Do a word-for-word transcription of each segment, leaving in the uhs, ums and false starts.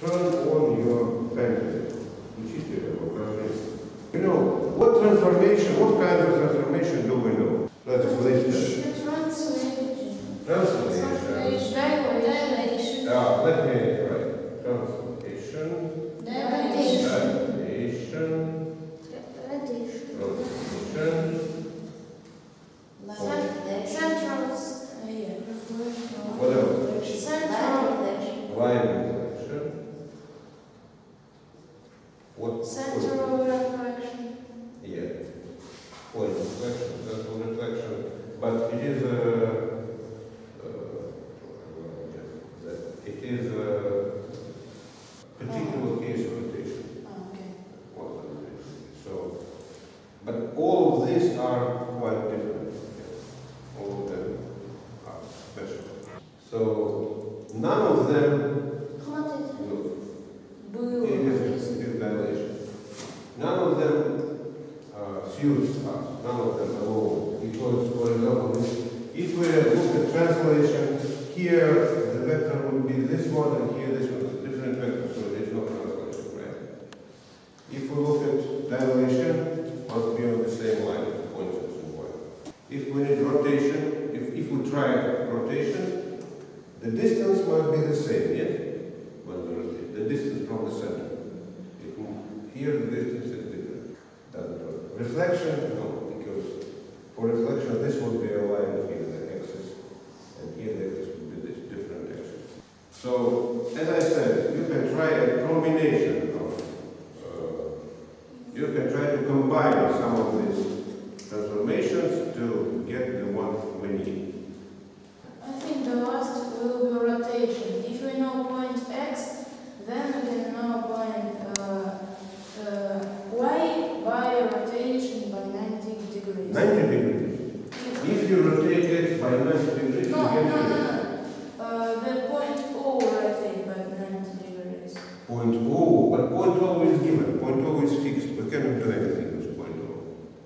turn on your fan. You know, what transformation, what kind of transformation do we know? Let's list it. Translation. Translation. Dilation. Yeah, let me write. Translation. Dilation. Dilation. Dilation. Rotation. Central. What else? Central. Line reflection. What? Central reflection. Yeah. Point reflection, central reflection. But it is a. Uh, it is a particular case of rotation. Oh, okay. So, but all of these are quite different. All of them are special. So none of them. Blue. It is, it is dilation. None of them uh, suits us, none of them alone. Because, for example, if we look at translation, here the vector would be this one and here this one, a different vector, so there is no translation, right? If we look at dilation, must be on the same line, points and one. If we need rotation, if, if we try rotation, the distance must be the same, yes? The distance from the center. It, here the distance is different. Doesn't reflection, no, because for reflection this would be a line here, the axis, and here the axis would be this different axis. So, as I said, you can try a combination of, uh, you can try to combine some of these transformations to get the one we need. I think the last will be rotation. If we know point X, then we can now find uh, uh, y by rotation by ninety degrees. ninety degrees. If you rotate it by ninety degrees, No, you get no, no, it. no. Uh, the point O rotate by ninety degrees. Point O, but point O is given. Point O is fixed. We cannot do anything with point O.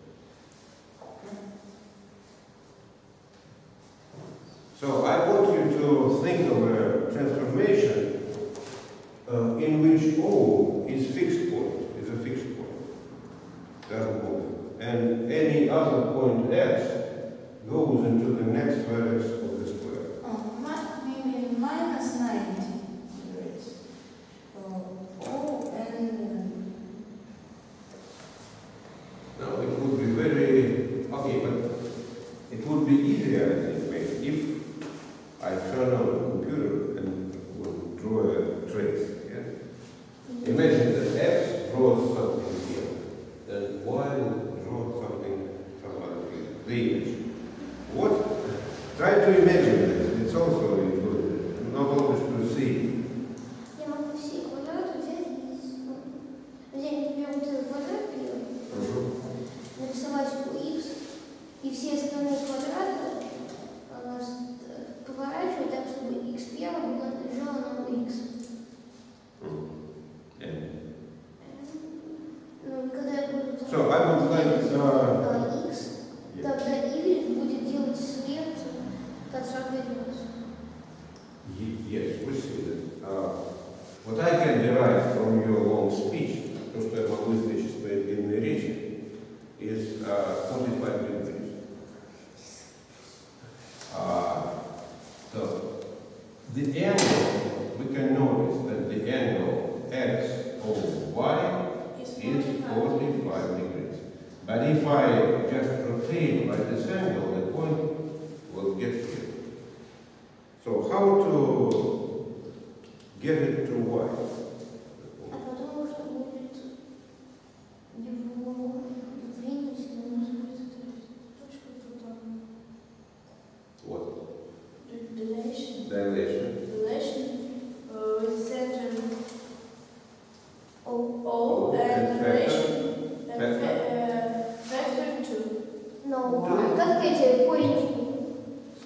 So I want you to think of a transformation Uh, in which O is fixed point, is a fixed point, doesn't move. And any other point X goes into the next vertex of the square. Oh, maybe minus ninety degrees. Oh, O and... Now it would be very, okay, but it would be easier, I think, maybe, if I turn on the computer and would draw a trace. Imagine that X draws something here, then Y will draw something some other place. The image. What? Try to imagine this. It's also good. Not always to see. Я могу все квадраты взять и взять, например, вот этот квадрат первый, нарисовать его x, и все остальные квадраты поворачивать так, чтобы x первым лежало на x. So I would like uh, X, тогда y будет делать след от сорока градусов. Yes, we see that. Uh, what I can derive from your long speech, то, что я могу извлечь из твоей длинной речи, is uh, forty-five degrees. Uh, so the angle, we can notice that the angle x over y is forty-five degrees. But if I just rotate by this angle, the point will get here. So how to get it to y? А потом можно будет его двинуть, но может быть точка туда. What? Dilation. Dilation. Dilation uh, with center O, O O and and vector. dilation and Vector. uh, vector two. Но как эти корень?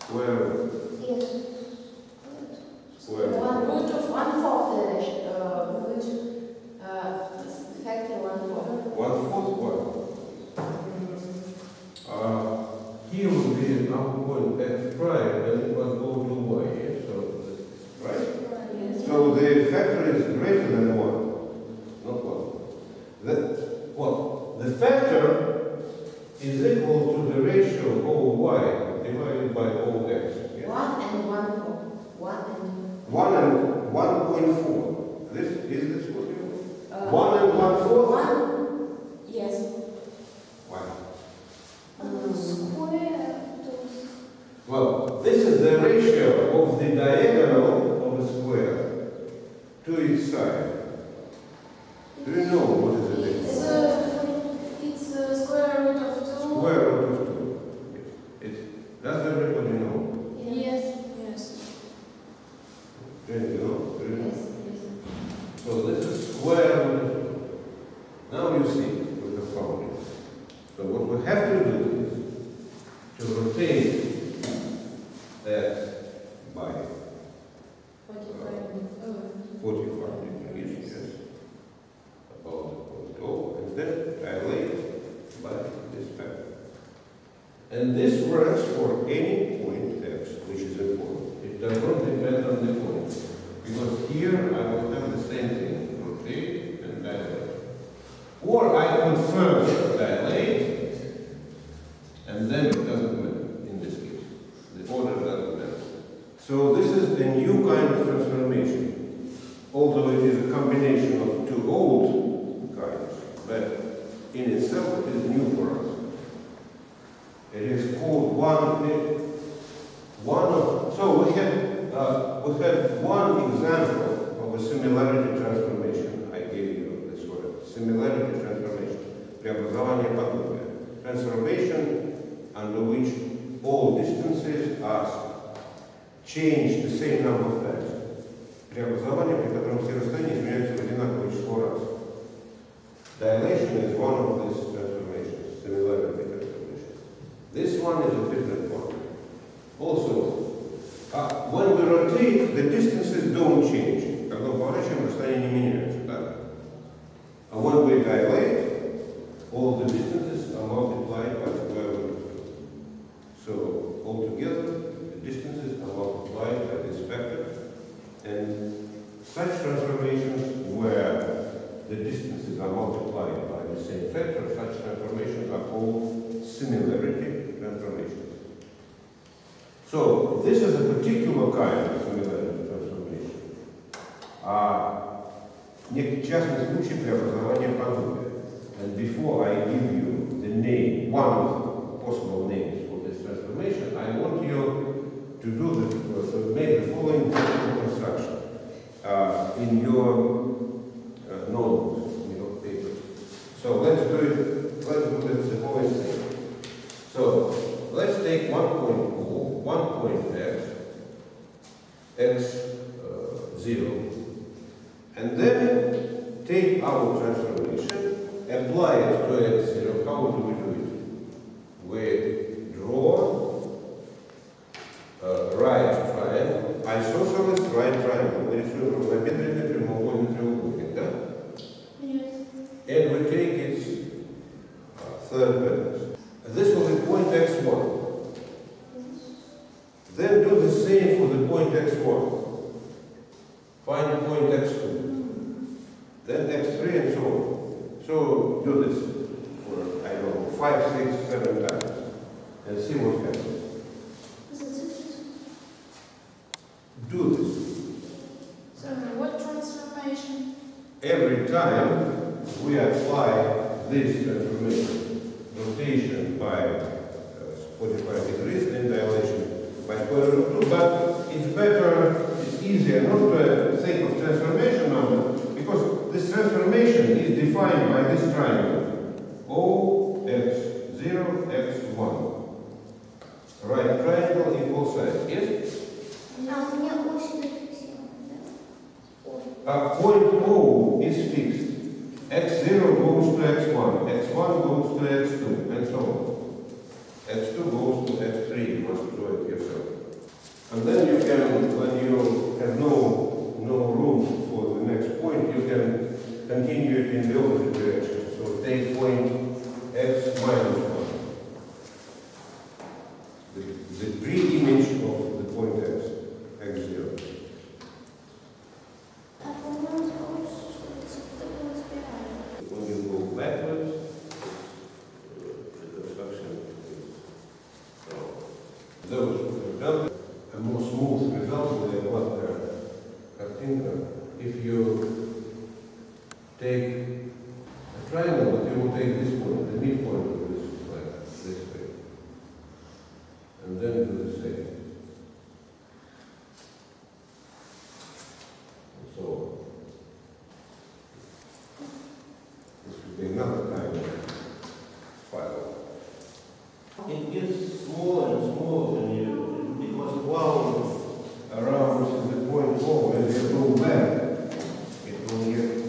Square. Yes. Square. One root of one fourth dilation. Uh, is equal to the ratio of all y divided by all x. Yes? One and one four. One and One and one point four. This is this what you? uh, One and one fourth. one. Yes. Why? Uh, square to Well, this is the ratio of the diagonal of a square to its side. Do you know what is the It's difference? uh, it's uh, square root of two. Square root of two. It's, does everybody know? Yes. Yes. Do you know? Do you know? Yes. Yes. So this is square root of two. Now you see with the formula. So what we have to do is to rotate that by Forty-five. Uh, forty-five degrees, yes, about the point O, and then dilate by this factor. And this works for any point x, which is important. It does not depend on the point, because here I will have the same thing, rotate and dilate. Or I could first dilate, and then it doesn't matter in this case. The order doesn't matter. So this is a new kind of transformation, although it is a combination of two old kinds, but in itself it is new for us. It is called one, one of, so we had, uh, we had one example of a similarity transformation. I gave you this word, similarity transformation, преобразование подобия. Transformation under which all distances are changed the same number of times. Преобразование, при котором все расстояния изменяются в одинаковое число раз. Dilation is one of these transformations, similarity transformation. This one is a different one. Also, uh, when we rotate, the distances don't change. Когда поворачиваем, расстояния не меняются, да? And when we dilate, all the distances are multiplied by square root of two. So, altogether, the distances are multiplied by this factor. And such transformations where the distances are multiplied by the same factor, such transformations are called similarity transformations. So, this is a particular kind of similarity transformation. А некий частный случай преобразования подобия. And before I give you the name, one of the possible names for this transformation, I want you to do the, to make the following construction uh, in your uh, notebooks, in your paper. So let's do it, let's do it the following thing. So let's take one point O, one point x, x uh, zero, and then take our transformation, apply it to x zero. How do we do it? We draw a right triangle, isosceles right triangle. Мы рисуем равнобедренный прямоугольный треугольник, да? Yes. And we take its uh, third balance. This will be point x one. Then do the same for the point x one. Find point x two. Then x three and so on. So do this for, I don't know, five, six, seven times. And see what happens. Do this. so what transformation? Every time we apply this transformation, rotation by uh, forty-five degrees and dilation by square root of two, but it's better, it's easier not to think of transformation number, because this transformation is defined by this triangle, O, x zero, x one. Right triangle equal sides, yes? А у меня ось зафиксирована, да? Ой. Uh, point O is fixed. x zero goes to x one, x one goes to x two, and so on. x two goes to x three, you must do it yourself. And then you can, when you have no, no room for the next point, you can continue it in the opposite direction. So take point x minus one. The, the pre-image of the point x, x zero. А по-моему, хочешь, что такое спираль? When you go backwards, uh, the if you take a triangle, but you will take this point, the midpoint of this, like this way, and then do the same. And so on. This would be another kind of spiral. It gets smaller and smaller, and you, it was wound around the point four, and you go back. It will get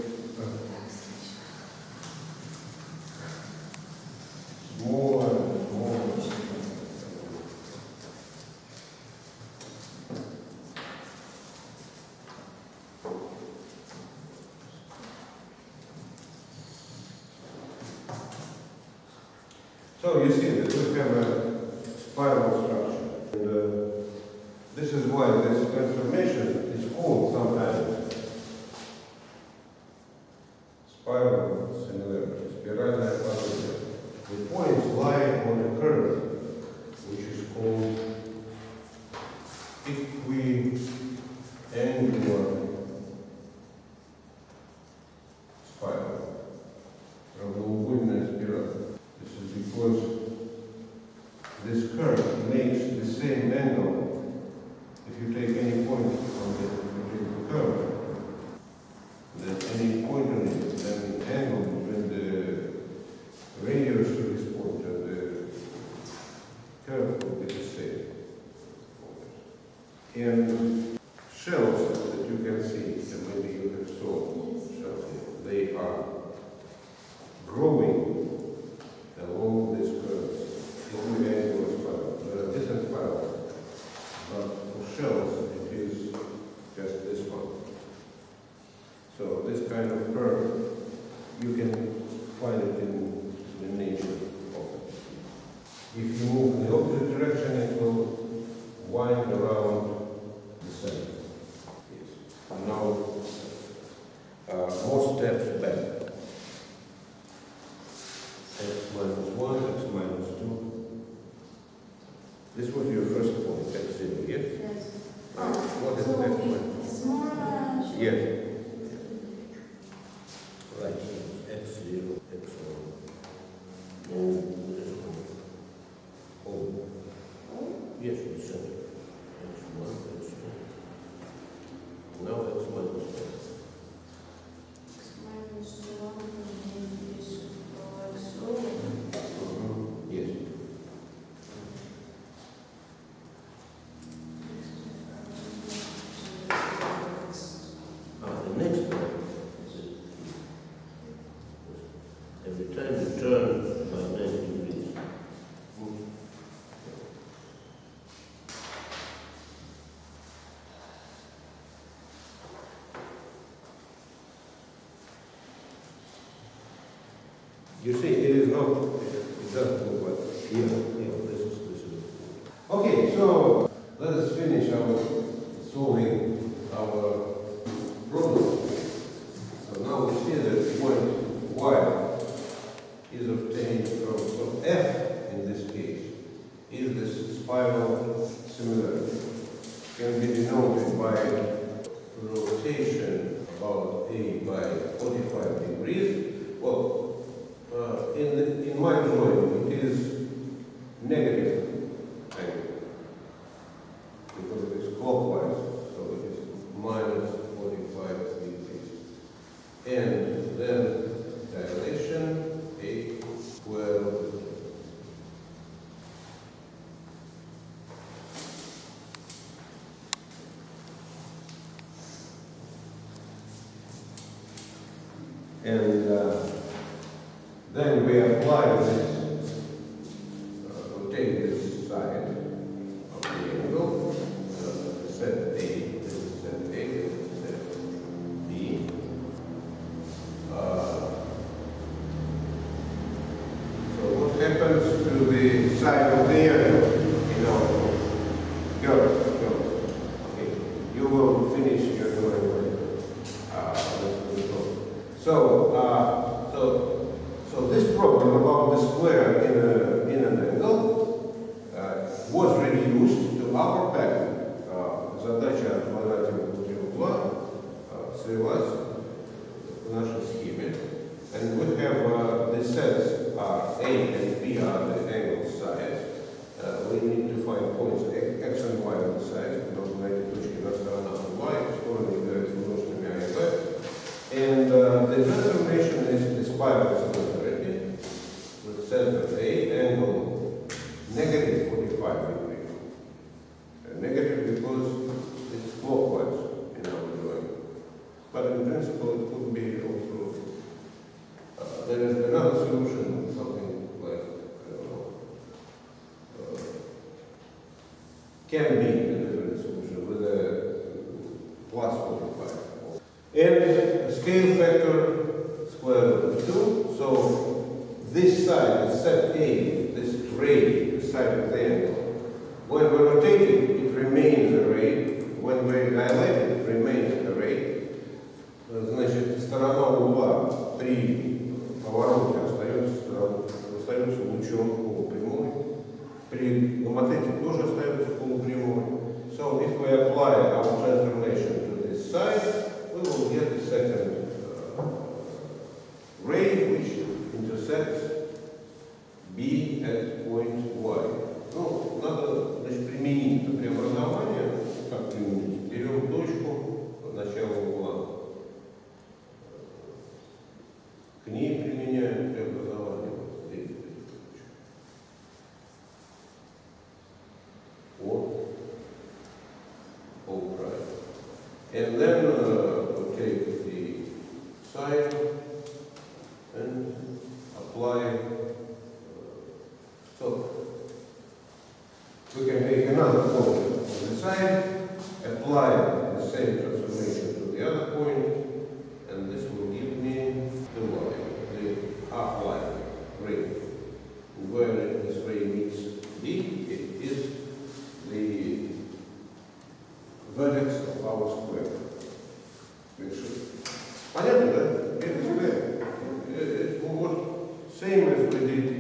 smaller and smaller. So you see that we have a spiral structure. And, uh, this is why this transformation is called sometimes spiral similarity, spiralная параллель. The points lie on a curve, which is called equiangular spiral. Равноугольная спираль. This is because this curve makes the same angle if you take any point on the, the curve. Then any point on it, then the angle between the radius to this point and the curve will be the same. And shells that you can see, and maybe you have saw shells, they are growing along this curve. Equiangular spiral. There are different spirals, but for shells it is just this one. So this kind of curve, you can find it in the nature often. If you move in the opposite direction, it will wind around the center. Yes. And now, uh, more steps back. X minus one, x minus two. This was your first point, x zero, yes? Yes. Uh, what is So the next it- one? it's more, uh, Yes. Right, x zero, x one. And this one. Oh. Yes, it's center. x one, x two. Now x minus one. minus one is like so. Mm-hmm. Yes. Ah, the next one is it. Every time you turn by ninety degrees. You see, it is not, it doesn't look like here, here, this is, this is. Okay, so let us finish our solving our problem. So now we see that point y is obtained from, so f in this case is this spiral similarity. Can be denoted by rotation about a by forty-five degrees. Well, Uh, in, the, in my drawing, it is negative angle because it is clockwise, so it is minus forty-five degrees. And then dilation a square. And uh, then we apply this, uh, rotate this side of the angle, uh, set A, this is set A, this is set B. Uh, so what happens to the side of the angle? You know, go, go. Okay, you will finish your drawing later. Uh, so, uh, so. So this problem about the square in, a, in an angle uh, was reduced to upper pattern. Uh, задача от квадратного угла uh, свелась нас в нашей схеме. And we have uh, the sets are A and B are the angle sides. Uh, we need to find points X and Y on the sides, because на эти точки на сторонах Y, стороны являются множителями А и Б. And uh, the transformation is the spiral similarity with center A angle negative forty-five degrees. Uh, negative because it's clockwise in our drawing. But in principle it could be also, uh, there is another solution, something like, I don't know, uh, can be a different solution with a plus forty-five. And a scale factor square root of two. So this side is set A, this ray, the side of the angle. When we rotate it, it remains a ray. When we dilate it, it remains a ray. Значит, сторона угла при повороте остается, остается лучом полупрямой. При мотете тоже остается полупрямой. So if we apply our transformation to this side, we will get the second uh, ray which intersects B at point Y. Ну, надо, значит, применить это преобразование. Как применить? Берем точку от начала угла. К ней применяем преобразование. Вот здесь. Вот. All right. And then uh, we take the side and apply. Uh, so we can take another point on the side, apply the same transformation to the other point, and this will give me the line, the half line ray. Where this ray meets D, it is the vertex of our square. Понятно, да? Это square. It's what same as we did